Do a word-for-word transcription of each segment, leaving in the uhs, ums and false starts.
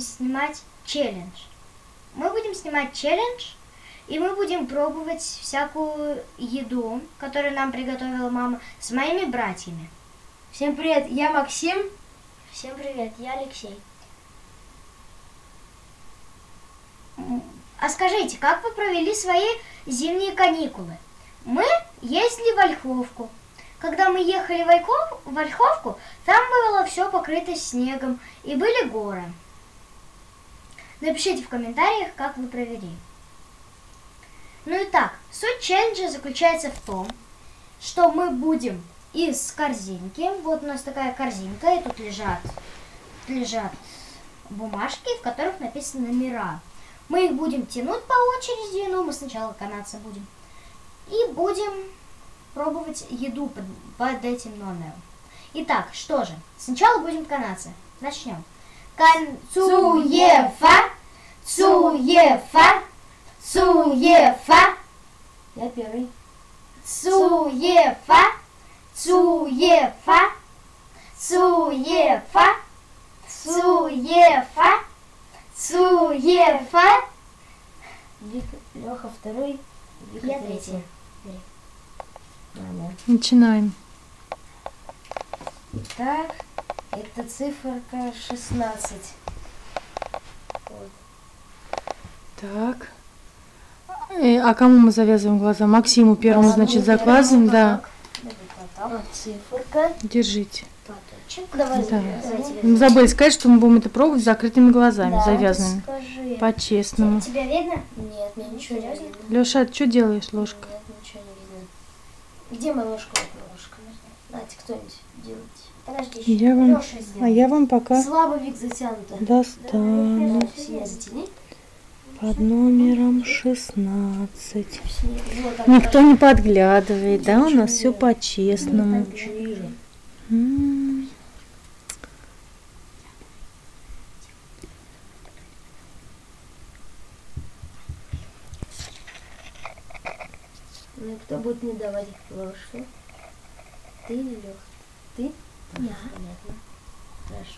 снимать челлендж. Мы будем снимать челлендж, и мы будем пробовать всякую еду, которую нам приготовила мама, с моими братьями. Всем привет, я Максим. Всем привет, я Алексей. А скажите, как вы провели свои зимние каникулы? Мы ездили в Ольховку. Когда мы ехали в, Ольхов, в Ольховку, там было все покрыто снегом и были горы. Напишите в комментариях, как вы провели. Ну и так, суть челленджа заключается в том, что мы будем из корзинки, вот у нас такая корзинка, и тут лежат, лежат бумажки, в которых написаны номера. Мы их будем тянуть по очереди, ну мы сначала канаться будем, и будем пробовать еду под, под этим номером. Итак, что же, сначала будем канаться. Начнем. Канцуефа, цуефа, цуефа. Я первый. Цуефа, цуефа, цуефа, цуефа, цуефа. Леха второй, Вика Я третий. третий. Начинаем. Так, это циферка шестнадцать. Вот. Так. Э, а кому мы завязываем глаза? Максиму первому, значит, закладываем, да. Вот циферка. Держите. Давай, Да. давайте. Не забыли сказать, что мы будем это пробовать с закрытыми глазами, Да, завязанными. Скажи. По-честному. Тебя видно? Нет, мне ничего не видно. Леша, а ты что делаешь ложкой? Нет, ничего не видно. Где моя ложка? Вот моя ложка. Знаете, кто-нибудь делайте. Подожди, еще. Я вам, Леша а сделай. я вам пока Слабо, Вик, затянуто. достану Сильно затяни. под номером шестнадцать. Вот так. Никто не подглядывает, да? У нас все по-честному. Чуть ниже. М. Ну и кто будет мне давать ложку? Ты или Леха? Ты? Я. Понятно. Хорошо.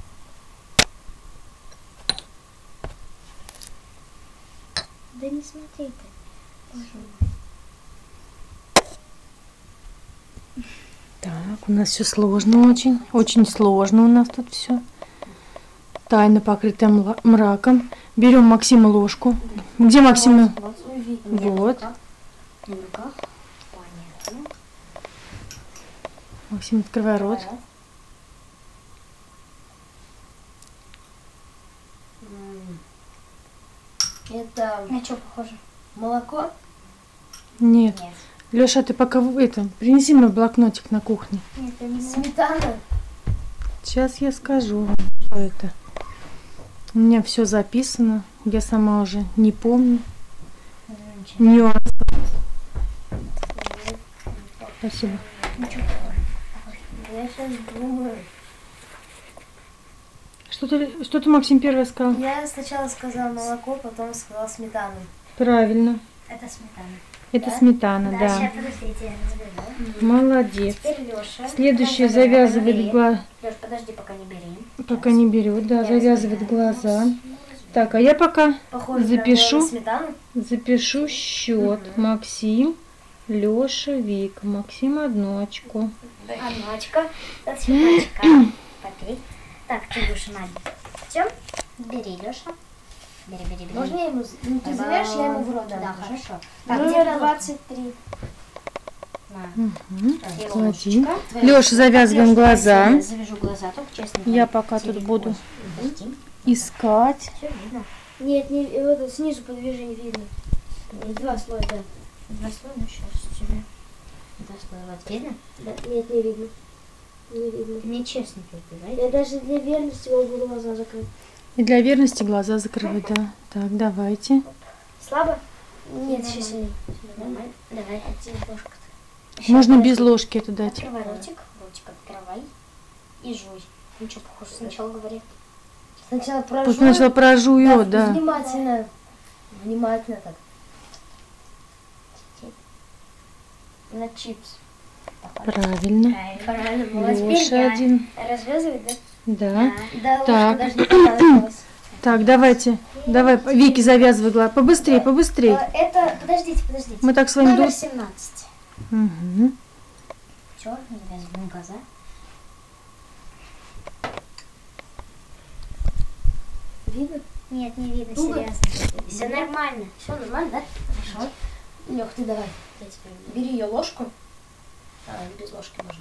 Да не смотри ты. Так, у нас все сложно очень. Очень сложно у нас тут все. Тайно покрытая мла- мраком. Берем Максима ложку. Где Максима? Вот, ой, Вик, Вот. на руках. Понятно. Максим, открывай рот. М. Это На что похоже? молоко? Нет. Нет. Леша, ты пока в- это, принеси мне блокнотик на кухне. Нет, это не Сметана? Сейчас я скажу вам, что это. У меня все записано. Я сама уже не помню. Нюансы. Спасибо. Я сейчас думаю. Что ты, что ты, Максим, первый сказал? Я сначала сказала молоко, потом сказала сметану. Правильно. Это сметана. Это Да? сметана, Да, да. сейчас, подождите, я разберу. Молодец. Теперь Леша. Следующий завязывает глаза. Леш, подожди, пока не бери. Пока не берет, да, завязывает глаза. Так, а я пока Похоже запишу, на сметану. запишу счет. Максим, Леша, Вика. Максим одно очко. Одно очко. Это сметаночка. Попей. Так, ты будешь на Тем, бери, Леша. Бери, бери, бери. Можно я ему... Ну, ты знаешь, я ему в рот дам. Да, хорошо. Так, Номер где двадцать? двадцать три. На. Угу. И Клади. ложечка. Леша, завязываем Лёш, глаза. я завяжу глаза, только честно. Я пока тут буду искать. Все видно. Нет, не, вот снизу по движению видно. Два слоя, да. Два слоя, ну сейчас тебе. Два слоя, вот видно? Да. Нет, не видно. Не видно. Ты мне честно говори. Я даже для верности могу глаза закрыть. И для верности глаза закрывать, да. Так, давайте. Слабо? Нет, Нормально. еще сильнее. Нормально. Давай, отди ложку-то. Можно без ложки это дать. Открывай ротик, ротик открывай и жуй. Ну что, похоже, сначала говори. Сначала прожую. Пусть сначала прожует, да. Внимательно. Внимательно так. На чипс. Правильно. Правильно, молодец. Леша один. Развязывай, да? Да. Да, ложка Так. даже не понадобилась. Так, давайте. Давай, Вики, завязывай глаз. Побыстрее, побыстрее. Э, Это, подождите, подождите. Мы так с вами Номер ду- семнадцать. Угу. Все, завязываем глаза. Видно? Нет, не видно, Туго? серьезно. Все нормально. Все нормально, да? Хорошо. Лех, ты давай. Я теперь Бери ее ложку. А, без ложки можно.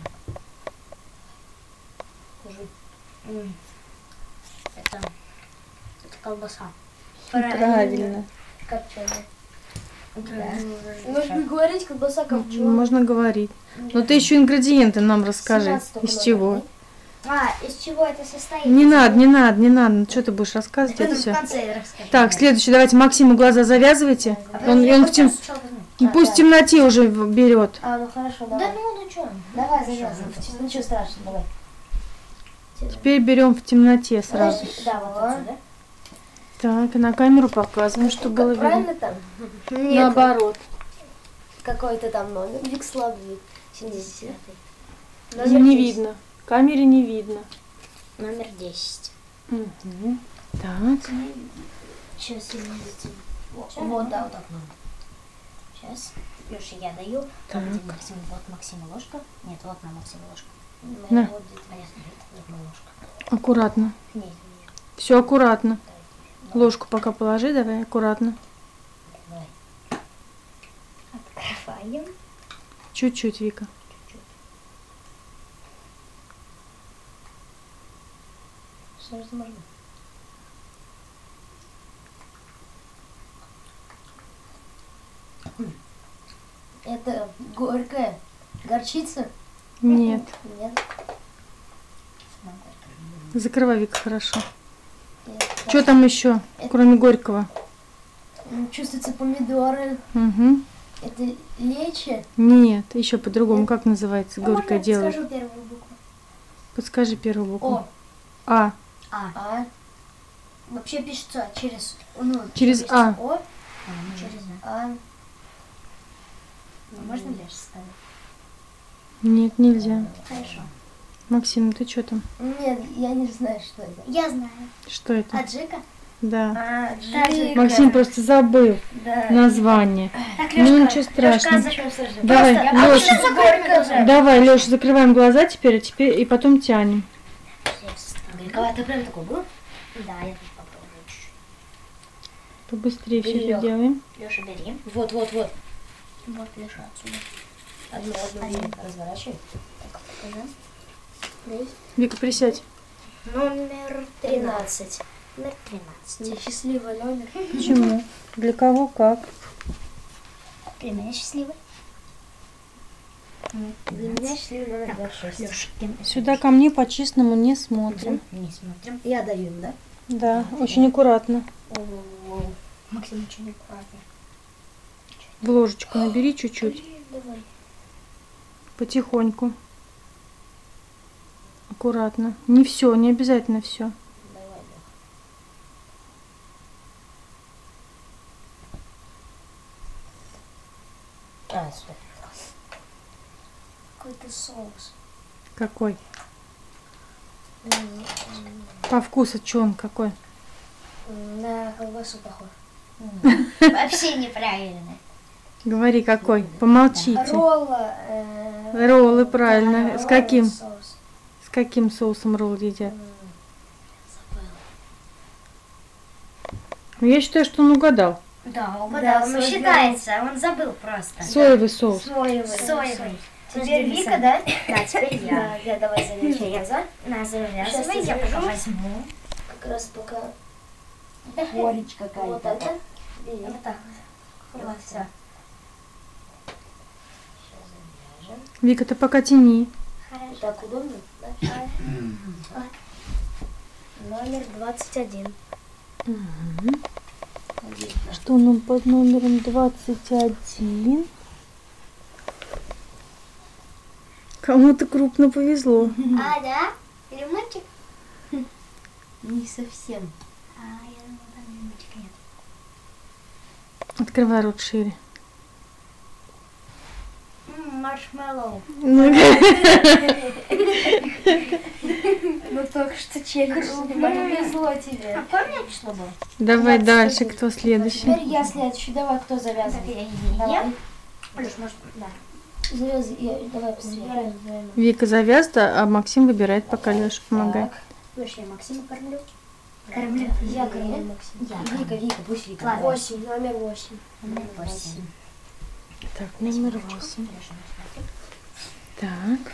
Жуй. М. Это, это колбаса. Правильно. Копченая. Да. Можно говорить, колбаса копченая. Можно говорить. Но ты еще ингредиенты нам расскажи. Из чего? А, из чего это состоит? Не надо, не надо, не надо. Ну, что ты будешь рассказывать, Это это в все. конце расскажу. Так, следующий. Давайте Максиму глаза завязывайте. А Он, я он в хоть тем... раз сначала возьму. Ну, пусть в темноте уже в- берет. А, ну хорошо, Да давай. ну, ну что? Давай, завязывай. Ну ничего страшного, давай. Теперь берем в темноте сразу. Подожди, Да, вот отсюда. Так, на камеру показываем, чтобы было видно. Правильно там? Наоборот. Какой-то там номер. Викславик. семьдесят. Не видно. В камере не видно. Номер десять. Мгм. Так. Сейчас я видите. Вот, вот, да, вот так. Сейчас. Леша, я даю. Так. Вот, где Максим, вот Максима ложка. Нет, вот на Максима ложка. На. Вот где твоя стоит. Вот моя ложка. Аккуратно. Нет, Все аккуратно. Ложку пока положи, давай аккуратно. давай. Открываем. Чуть-чуть, Вика. Что же можно? Это горькая горчица? Нет. Нет. Закрывай, Вика, хорошо. Это- Что там еще, кроме горького? М, Чувствуются помидоры. Угу. Это лечи. Нет, еще по-другому. Как называется горькое Можно дело? скажу первую букву? Подскажи первую букву. О. А. А. А. Вообще пишется через... Ну, Через пишется А. О. Через А. А. А можно Леша ставить? Нет, нельзя. Хорошо. Максим, ты что там? Нет, я не знаю, что это. Я знаю. Что это? Аджика? Да. А, Джика. Максим просто забыл Да. название. Так, Ну ничего страшного. Лёшка, Давай, Просто- Лёша. А почему горько уже? Давай, Леша, закрываем глаза теперь, а теперь и потом тянем. Горьковатый прям такой был? Да, я тут попробую чуть-чуть. Побыстрее все Бери, это Лёх. делаем. Леша, бери. Вот, вот, вот. Вот, Леша, отсюда. Одну, одну бери. Разворачивай. Так, покажи. Вика, присядь. Номер тринадцать. Номер тринадцать. Несчастливый номер. Почему? Для кого как? Для меня счастливый. Для меня счастливый номер двадцать шесть. Леша, Сюда ко мне по-честному не смотрим. не смотрим. Я даю им, да? Да, очень аккуратно. О-о-о. Максим, очень аккуратно. В ложечку набери чуть-чуть. Давай. Потихоньку. Аккуратно. Не все, не обязательно все. Давай, Лёх. А, сюда. Какой-то соус. Какой? По вкусу, что он какой? На колбасу похож. Вообще неправильно. Говори, какой. Помолчите. Ролла. э, Роллы, правильно. да, С ролла, каким? соус. С каким соусом ролл едят? М, Забыла. Ну, я считаю, что он угадал. Да, Да, угадал. Ну, соевый. считается, он забыл просто. Соевый соус. Соевый. Соевый. Теперь Подожди, Вика, Лиса. да? Да, теперь я. Да, я давай завяжем глаза. На, завязывай, Сейчас я я пока завяжу. возьму. Как раз пока Горечь вот так, да? Бери. Вот так. Вот, все. Сейчас завяжем. Вика, ты пока тяни. Хорошо. Так удобно? Да? Номер двадцать один. Что нам под номером двадцать один? Кому-то крупно повезло. А, да? Или мальчик? Не совсем. А, я думала, там мальчика нет. Открывай рот шире. М, Маршмеллоу. Ну, Ну только что челлендж. Повезло тебе. Какое у меня число было? Давай двадцать дальше, один. кто следующий? Теперь я следующий. Давай, кто завязывает? Давай. Леш, может, да. Завязывай. Я- Давай быстрее. Вика завязывает, а Максим выбирает, пока Леша помогает. Так. Леш, я Максима кормлю. Кормлю. Я кормлю Максим. Я Вика, кормлю. Вика, пусть Вика. Ладно. Восемь, номер восемь. Номер восемь. Так, номер восемь. Так.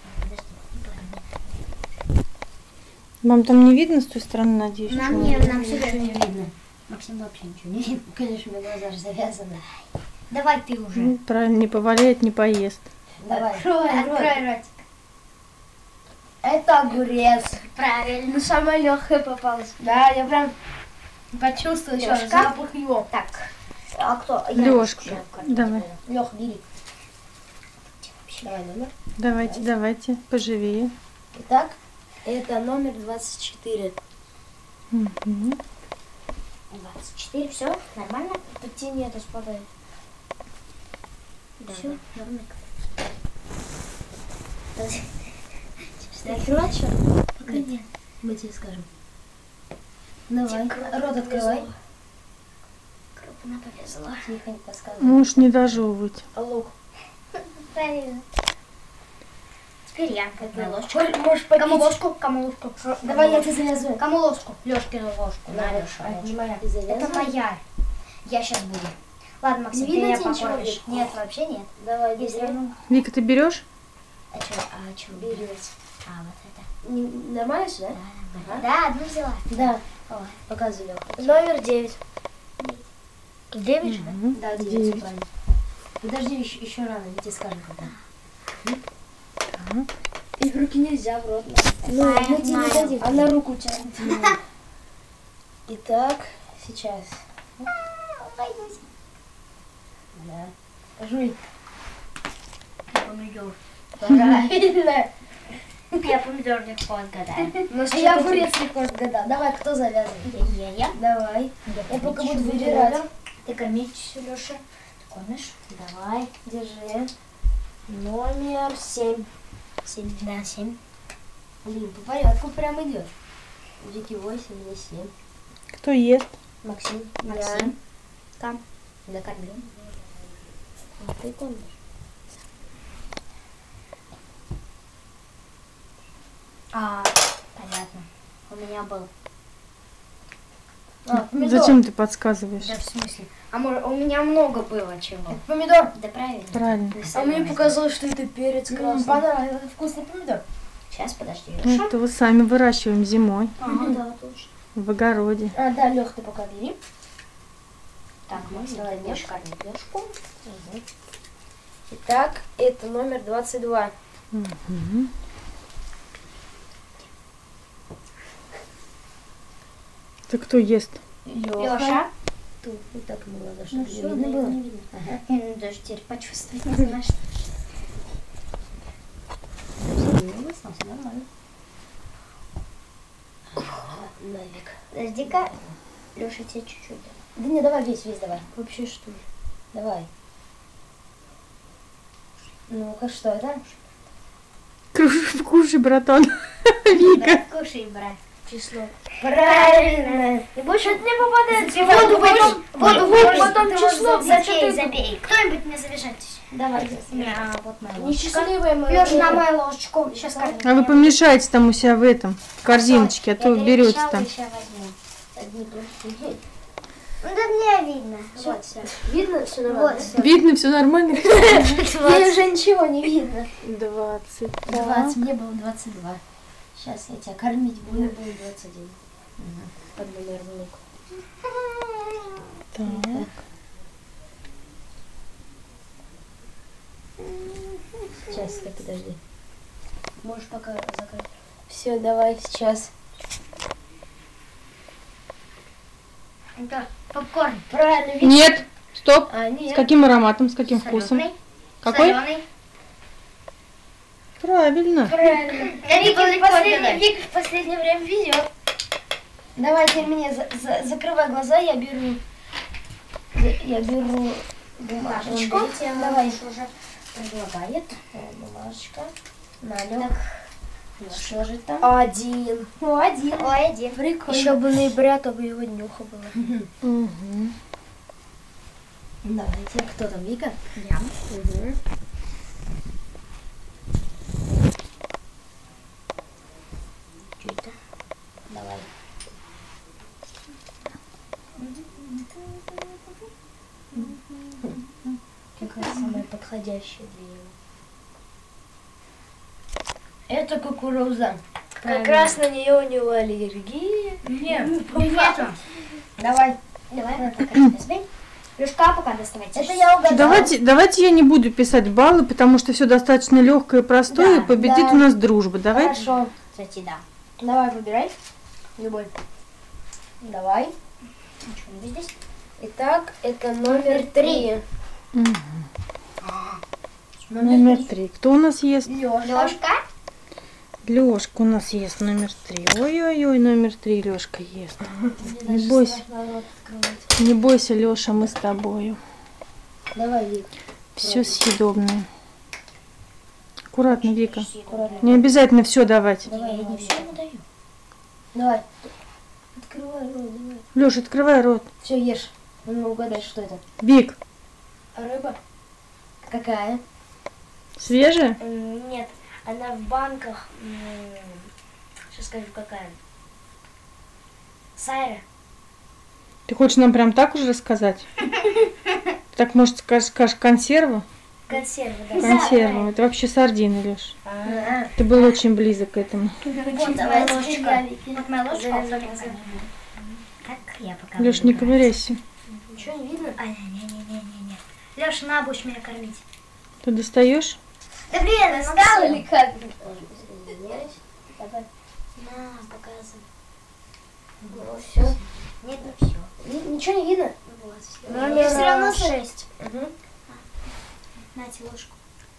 Вам там не видно с той стороны, надеюсь? Нам чего? не, нам все даже не видно. Максим вообще ничего не видно. Конечно, у меня глаза же завязаны. Давай ты уже. Ну, правильно, не поваляет, не поест. Давай. Открой, открой ротик. Это огурец. Правильно. Ну, самая легкая попалась. Да, я прям почувствовала сейчас Лёшка. запах его. Так. А кто? Лёшка, давай. Лех, бери. Давай номер. Давайте, давайте, поживее. Итак, это номер двадцать четыре. Мгм. двадцать четыре, все, нормально? Тут тени это спадает. Да, Всё? да, нормально. Ты открывать что? Пока нет. Мы тебе скажем. Давай, рот открывай. Крупно повезло. Тихо, не подсказывай. Можешь не дожевывать. Лук. Правильно. Теперь я. Это ложку. ложку. Можешь попить. Кому ложку? Кому ложку? Давай я тебе завязываю. Кому ложку? Лёшкину ложку. На, Да, Лёша, а, ложку. не моя. Ты Это завязывай. моя. Я сейчас буду. Ладно, Максим, Не ты видно меня тебе ничего, покормишь. Вик? Нет, вообще нет. Давай, Если бери. равно. Вика, ты берешь? А что? А что? Бери. А, вот это. Не- Нормально все, да? Да, Ага. да, одну взяла. Да. Ой. Показывай, Лёха. Номер девять. Девять же, да? Мгм. Да, девять, Девять. всё правильно. Подожди, еще, еще рано, я тебе скажу когда. Так. И в руки нельзя, в рот. Ну, мы тебе знаю. не дадим. А на руку тянет. Итак, сейчас. Боюсь. Да. Жуй. Помидор. Правильно. Я помидор легко отгадаю. Ну, а я огурец легко отгадал. Давай, кто завязывает? Я, я. Давай. Я пока буду Ты выбирать. Ты кормить, Леша. Ты кормишь? Давай, держи. Номер семь. Семь, да, семь. Блин, по порядку прям идет. Вики восемь, мне семь. Кто ест? Максим. Максим. Там. Докормлю. А ты помнишь? А, понятно. У меня был. А, помидор. Зачем ты подсказываешь? Да, в смысле? А может, у меня много было чего. Это помидор. Да правильно. Правильно. Ты А сами мне возьми. показалось, что это перец М, красный. Понравилось, это вкусный помидор. Сейчас, подожди, Ну, Леша. это вы сами выращиваем зимой Ага, да, точно. в огороде. А, да, Лех, ты пока бери. Так, Максим, Давай, ты будешь кормить Лешку. Итак, это номер двадцать два. Мгм. Это кто ест? Леша. Тут вот так ему надо, Ну чтобы все, не да, видно было. не видно. Ага. Я даже теперь почувствовать не знаю, что. Не выснулся, нормально. Навик. Подожди-ка. Леша, тебе чуть-чуть. Да не, давай весь, весь давай. Вообще что ли? Давай. Ну-ка, что это? Кушай, кушай, братан. Вика. Да, кушай, брат. Число. Правильно. И больше не попадает. Воду, Воду, воду, воду, воду, воду, воду, потом число. Забей, Зачем ты- забей. Кто-нибудь мне завяжитесь. Давай. Не, а вот моя ложечка. Несчастливая моя. Леша, на мою ложечку. Сейчас кормить. А вы помешайте там у себя в этом, в корзиночке, а то Я берете перемешала, там. еще возьму. Одни только. Ну да мне видно. Всё. Вот все. Видно все Вот нормально? все. Видно, все нормально? Мне уже ничего не видно. Двадцать. двадцать, мне было двадцать два. Сейчас я тебя кормить буду. Мне было двадцать один. Под номер лук. Так. Сейчас, ты подожди. Можешь пока закрыть. Все, давай сейчас. Это попкорн. Правильно, видишь? Нет, стоп. А, С нет. каким ароматом, с каким вкусом? Солёный. Какой? Солёный. Правильно. Правильно. Это было Вика в, легко последнее, отгадать. Вика в последнее время везет. Давай теперь мне за- за- закрывай глаза, я беру. Я беру бумажечку. Берите, Давай. Леша уже предлагает. Э, Бумажечка. На, Так, Лёх. Что же там? Один. Ну, один. Ой, один. Прикольно. Еще бы ноября, то бы его днюха было. Угу. Давайте. Кто там, Вика? Я. Угу. Что это? Давай. Какая самая подходящая для него? Это кукуруза. Правильно. Как раз на нее у него аллергия. Нет, нету. Давай. Давай, вот так возьми. Лёшка, пока доставайте. Это я угадала. Давайте, давайте я не буду писать баллы, потому что все достаточно легкое и простое. Да, Победит да. у нас дружба. Давай. Хорошо. Кстати, да. Давай, выбирай. Любой. Давай. Ничего не здесь. Итак, это номер три. Мгм. Номер три. Кто у нас ест? Лёша. Лёшка. Лёшка у нас ест номер три. Ой-ой-ой, номер три Лёшка ест. Не бойся. Не бойся, Лёша, мы с тобою. Давай, Вик. Все съедобное. Аккуратно, Вика. Аккуратно. Не обязательно все давать. Давай, Я не давай. все ему даю. Давай. Открывай рот, давай. Лёш, открывай рот. Все, ешь. Ну, угадай, что это. Вик, Рыба? Какая? свежая? М, Нет, она в банках. Сейчас скажу, какая. Сайра. Ты хочешь нам прям так уже рассказать? Ты так, может, скажешь, скажешь консерва? Консервы, да. Консерва. Это вообще сардины, Лёш. А, Ты был очень близок к этому. Вот давай, моя теперь ложечка. я, Вики. Вот моя ложечка. Да, вот да, так да. Как я пока. Лёш, не буду брать. ковыряйся. Ничего не видно? А, не-не-не-не-не. Лёш, на, будешь меня кормить. Ты достаешь? Да блин, Стал или как? Извиняюсь. Давай. На, показывай. Ну, все. Нет, ну все. Ничего не видно? Вот. Номер Все равно шесть. шесть. Угу. Нате ложку.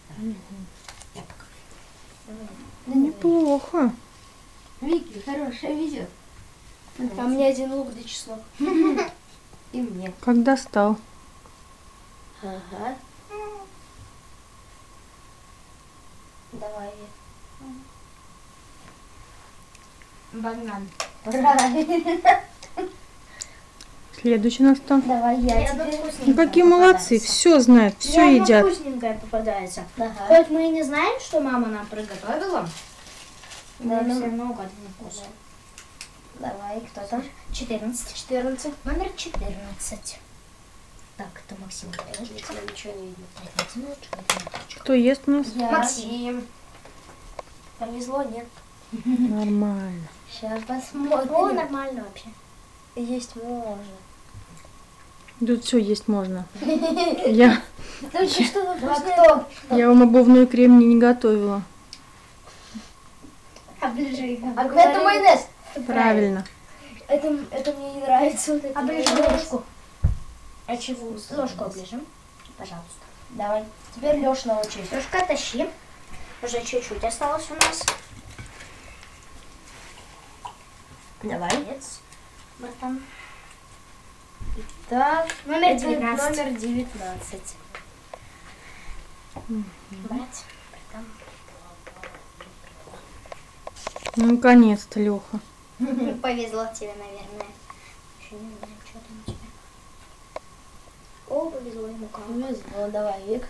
Неплохо. Вики, хорошая везет. А мне один лук да чеснок. И мне. Как достал. Ага. Давай, Вик. Банан. Правильно. Следующий у нас кто? Давай я Я тебе. Ну, какие молодцы, все знают, все едят. Вкусненькое попадается. Ага. Хоть мы и не знаем, что мама нам приготовила, Да, но ну, все равно угадываем вкус. Давай, кто там? четырнадцать. четырнадцать. Номер четырнадцать. Так, это Максим. Ничего, ничего не видно. Кто ест у нас? Я. Максим. Повезло, нет? Нормально. Сейчас посмотрим. О, нормально вообще. Есть можно. Тут все есть можно. Я, Только что а кто? я вам обувной крем не, не готовила. Оближи. А это майонез. Правильно. Это, это мне не нравится. Вот это Оближи майонез. ложку. А чего? Ложку оближем. Пожалуйста. Давай. Теперь Лёш на очередь. Лёшка, тащи. Уже чуть-чуть осталось у нас. Давай. Молодец, братан. Так, Номер это девятнадцать. Номер девятнадцать. Брать, братан. Ну, наконец-то, Леха. Повезло тебе, наверное. Еще не знаю, что там у тебя. О, повезло ему как. Повезло. Давай, Вик.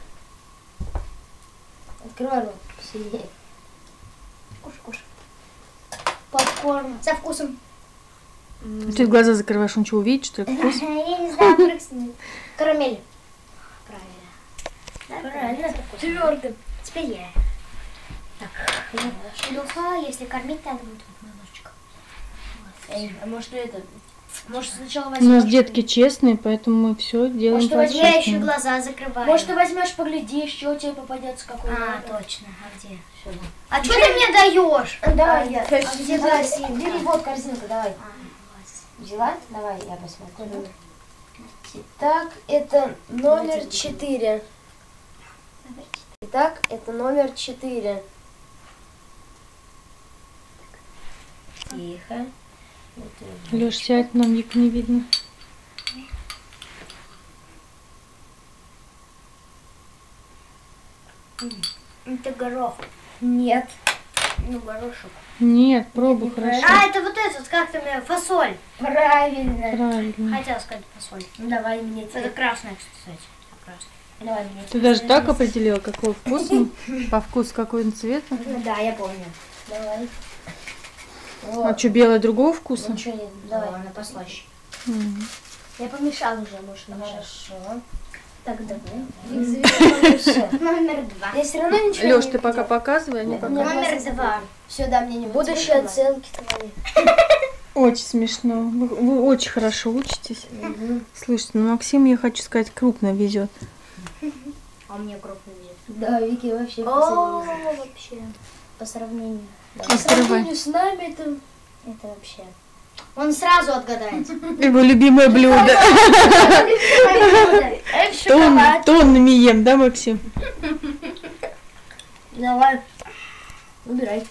Открывай рот. Сильнее. Кушай, кушай. Попкорн. Со вкусом. Ты глаза закрываешь, он что, увидит, что ли, вкус? Я не знаю, прыгнет. Карамель. Правильно. Да, Правильно. со вкусом. Твердым. Теперь я. Так, Леха, если кормить, надо будет вот моя ложечка. Эй, а может это... Может сначала У возьмешь... нас детки честные, поэтому мы все делаем Может, по возьми Я еще честному. глаза закрываю. Может, ты возьмешь, поглядишь, что у тебя попадется, какой А, номер. точно. А где? Всё. А что ты мне даешь? Давай, А, я. то есть А где давай, корзинка? бери вот корзинку, давай. А, вот. Взяла? Давай, я посмотрю. Итак, это номер четыре. Итак, это номер четыре. Тихо. Леш, сядь, нам Вику не видно. Это горох. Нет. Ну, горошек. Нет, пробуй Нет, хорошо. А, это вот этот, как там, э, фасоль. Правильно. Правильно. Хотела сказать фасоль. Ну, давай мне Это цвет. красная, кстати. Красная. Давай мне Ты цвет. даже так определила, какой вкус? По вкусу какой цвета? Ну да, я помню. Давай. А Вот. что, белое другого вкуса? Ничего не... Давай, Давай. она послаще. Мгм. Я помешала уже, можешь намешать. Хорошо. Так, давай. Номер два. Я все равно ничего Лёш, не ты пока видела. показывай, а не Нет, пока. нет. Номер два. Все, да, мне не Будущие оценки твои. Очень смешно. Вы, вы очень хорошо учитесь. Слушайте, ну Максим, я хочу сказать, крупно везет. А мне крупный вид. Да, Вики вообще О, посмотри. вообще. По сравнению. По Открывай. сравнению с нами это... Это вообще. Он сразу отгадает. Его любимое блюдо. Тон, тоннами ем, да, Максим? Давай. Выбирай.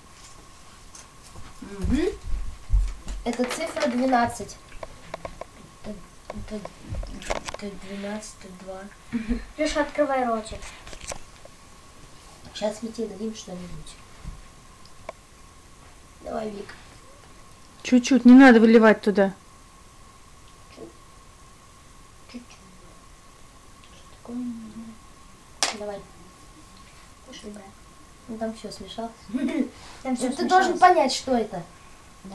Это цифра двенадцать. Это, это, это двенадцать, это два. Леша, открывай ротик. Сейчас мы тебе дадим что-нибудь. Давай, Вик. Чуть-чуть, не надо выливать туда. Чуть-чуть. Что такое? Давай. Кушай, брат. Ну там все смешалось. Там все Ну, ты должен понять, что это. Да?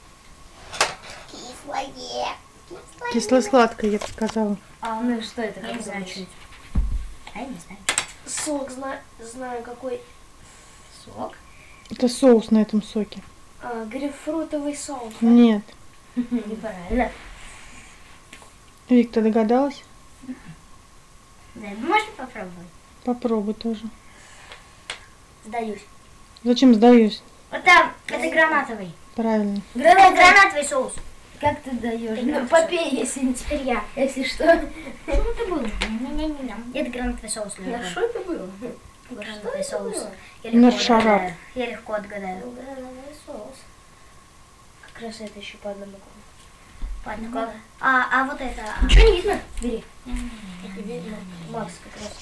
Кисло-сладкое, я бы сказала. А, ну что это? Я как не знаю, думаешь? что это. А я не знаю. Сок, знаю, знаю какой. Сок? Это соус на этом соке. А, грейпфрутовый соус. Нет. Неправильно. Вик, ты догадалась? Да, можно попробовать? Попробуй тоже. Сдаюсь. Зачем сдаюсь? Вот там, это гранатовый. Правильно. Это гранатовый соус. Как ты даешь? Ты Ну, гранатовый попей, если не Теперь я. Если что. Что это было? Не-не-не. Это гранатовый соус. На наверное. что это было? Гранатовый это соус. было? Я легко Наршарап. отгадаю. Я легко отгадаю. Гранатовый соус. Как раз это еще по одному кругу. Ладно, как- А, а вот это. а. Ничего не видно? Бери. М-м-м. Это видно. Макс как раз.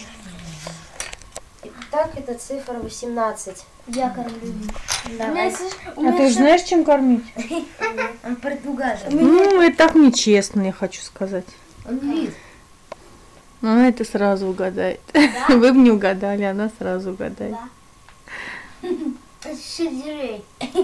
Итак, это цифра восемнадцать. Я кормлю. Давай. А ты знаешь, чем кормить? Он предугадывает. Ну, это так нечестно, я хочу сказать. Он не видит. Но она это сразу угадает. Вы бы не угадали, она сразу угадает. Да. Сидерей.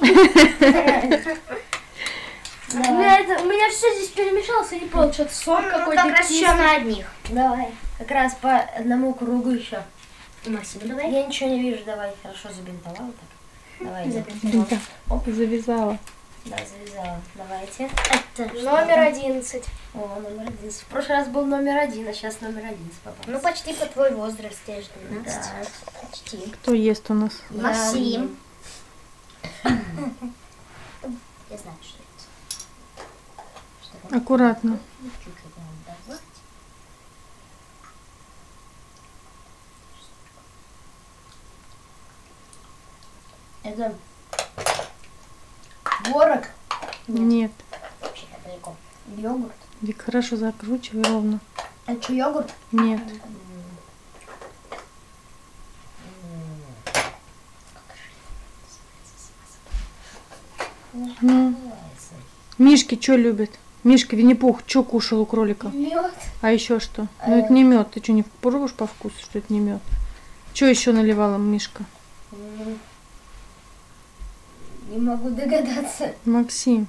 У меня, это, у меня все здесь перемешалось, и не понял, что-то сок Ну, какой-то как раз еще кислый. на одних. Давай. Как раз по одному кругу еще. Максим, давай. Я ничего не вижу, давай. Хорошо забинтовала так. Давай. Забинтовала. Да, завязала. Да, завязала. Давайте. Это Номер одиннадцать. О, номер одиннадцать. В прошлый раз был номер один, а сейчас номер одиннадцать попался. Ну, почти по твой возраст, я же двенадцать. Да, почти. Кто ест у нас? Максим. Я знаю, что это. Что Аккуратно. чуть-чуть надо добавить. Это творог, Нет. Вообще далеко. йогурт. Вик, хорошо закручивай ровно. Это что, йогурт? Нет. Ну. Мишки что любят? Мишка Винни-Пух что кушал у кролика? Мед. А еще что? Ну это не мед. Ты что, не пробуешь по вкусу, что это не мед? Что еще наливала Мишка? Не могу догадаться. Максим.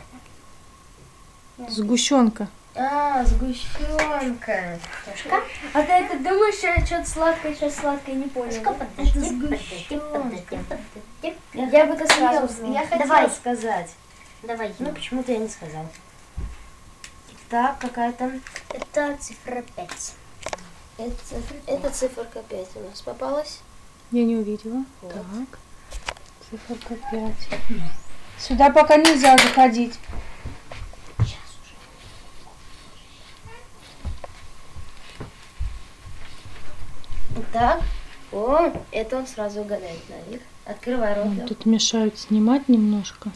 Сгущенка. А, сгущенка. А ты это думаешь, что что-то сладкое, что-то сладкое, не понял. Подожди, да? подожди, Это подожди, сгущенка. подожди, подожди. Я бы это сразу Я знала. Я хотела Давай. сказать. Давай. Ну, почему-то я не сказала. Так, какая там? Это цифра пять. Это, это циферка пять у нас попалась. Я не увидела. Вот. Так. Циферка пять. Сюда пока нельзя заходить. Сейчас уже. Так. О, это он сразу угадает, наверх. Открывай рот. Вон, Лёх. тут мешают снимать немножко.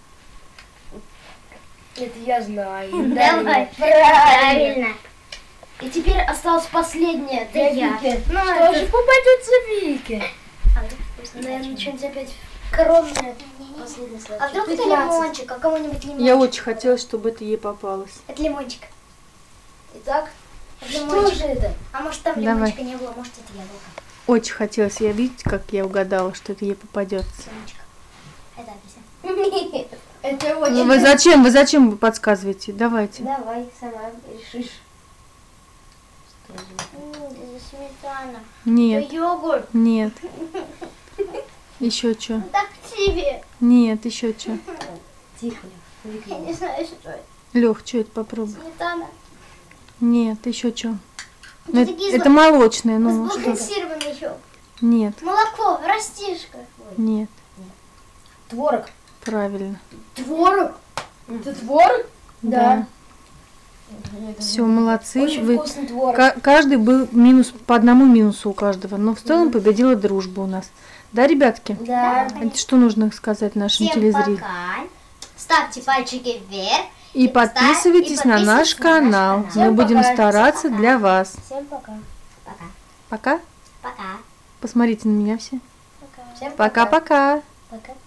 Это я знаю. Давай. Правильно. Правильно. И теперь осталось последнее для я. Вики. Ну, Что это- же попадется Вике? А, вкусно, Наверное, очень. что-нибудь опять Коронная последняя А сладкая. вдруг это пятнадцать. лимончик? А кому-нибудь лимончик? Я очень хотела, чтобы это ей попалось. Это лимончик. Итак, Это что лимончик. же это? А может там Давай. лимончика не было, может это яблоко. Очень хотелось. Я видите, как я угадала, что это ей попадется. Семечко. Это апельсин. Нет, это Ну, очень... вы зачем? Вы зачем вы подсказываете? Давайте. Давай, сама решишь. Что же это? М, Это сметана. Нет, Это йогурт. нет. Еще что? Так тебе. Нет, еще что? Тихо, Я Лёх. не знаю, что это. Лех, что это попробуй? Сметана. Нет, еще что? Это такие Это зло- молочное, ну с что? сбалансированным еще. Нет, Молоко, растишка. Ой. нет, Творог. правильно. Творог? Это творог? Да. Все, молодцы. Очень Вы... вкусный творог. Ка- каждый был минус, по одному минусу у каждого, но в целом победила дружба у нас. Да, ребятки? Да. Это что нужно сказать нашим Всем телезрителям? пока. Ставьте пальчики вверх. И И поставь- подписывайтесь и на наш подписывайтесь на наш канал. канал. Мы Всем будем пока. стараться Всем пока. для вас. Всем пока. Пока. Пока. Пока. Посмотрите на меня все. Пока. Всем пока. Пока-пока. Пока.